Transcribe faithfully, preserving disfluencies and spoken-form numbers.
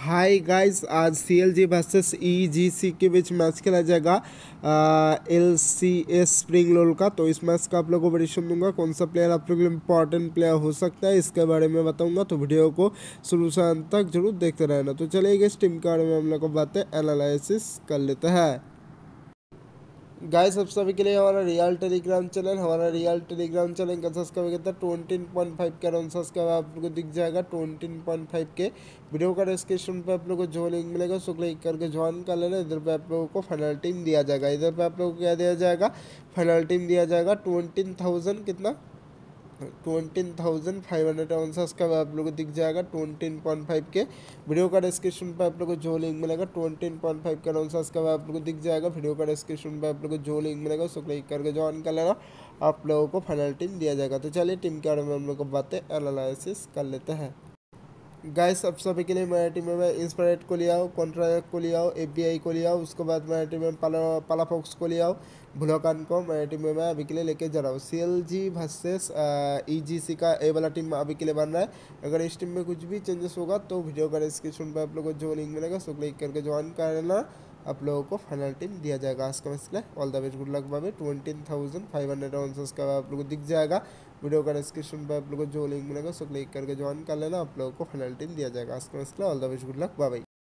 Hi guys, आज C L G versus ई जी सी के बीच match खेला जाएगा L C S spring LoL का। तो इस मैच का आप लोगों को प्रेडिक्शन दूंगा, कौन सा प्लेयर आप लोगों के लिए इंपॉर्टेंट प्लेयर हो सकता है इसके बारे में बताऊंगा। तो वीडियो को शुरू से अंत तक जरूर देखते रहना। तो चलिए इस टीम के बारे में हम लोग को बातें एनालिसिस कर लेते हैं। गाइस, सब सभी के लिए हमारा रियल टेलीग्राम चैनल हमारा रियल टेलीग्राम चैनल का सब्सक्राइब करता है ट्वेंटी पॉइंट फाइव के अराउंड सब्सक्राइब आप लोग को दिख जाएगा। ट्वेंटी पॉइंट फाइव के वीडियो का डिस्क्रिप्शन पे आप लोग को जो लिंक मिलेगा उसको क्लिक करके ज्वाइन कर लेना। इधर पे आप लोगों को फाइनल टीम दिया जाएगा। इधर पे आप लोगों को क्या दिया जाएगा, फाइनल टीम दिया जाएगा। ट्वेंटी थाउजेंड कितना twenty thousand five hundred answers का आप लोग को दिख जाएगा ट्वेंटीन पॉइंट फाइव के वीडियो का डिस्क्रिप्शन पे आप लोग को जो लिंक मिलेगा ट्वेंटीन पॉइंट फाइव के आंसर्स का आप लोग को दिख जाएगा। वीडियो का डिस्क्रिप्शन पे आप लोग को जो लिंक मिलेगा उसको क्लिक करके ज्वाइन कर लेना, आप लोगों को फाइनल टीम दिया जाएगा। तो चलिए टीम के बारे में हम लोग को बातें एनालिसिस कर लेते हैं। गाइस, अब सभी के लिए मेरा टीम में इंस्पायरेट को ले आओ, कॉन्ट्रैक्ट को ले आओ, एपीआई को ले आओ, उसके बाद मेरा टीम में पाला पालाफॉक्स को ले आओ, भुलोकान को मेरे टीम में मैं अभी के लिए लेके जा रहा हूँ। सी एल जी वर्सेस ई जी सी का ए वाला टीम अभी के लिए बन रहा है। अगर इस टीम में कुछ भी चेंजेस होगा तो वीडियो का डिस्क्रिप्शन पर आप लोगों को जो लिंक मिलेगा उसको क्लिक करके ज्वाइन कर लेना, आप लोगों को फाइनल टीम दिया जाएगा। आज का मैच के लिए all the best, good luck babe. Twenty thousand five hundred answers का आप लोगों को दिख जाएगा। वीडियो का डिस्क्रिप्शन पर आप लोगों को जो लिंक मिलेगा उसको क्लिक करके ज्वाइन कर लेना, आप लोगों को फाइनल टीम दिया जाएगा। आज का मैच के लिए all the best, good luck बाबे।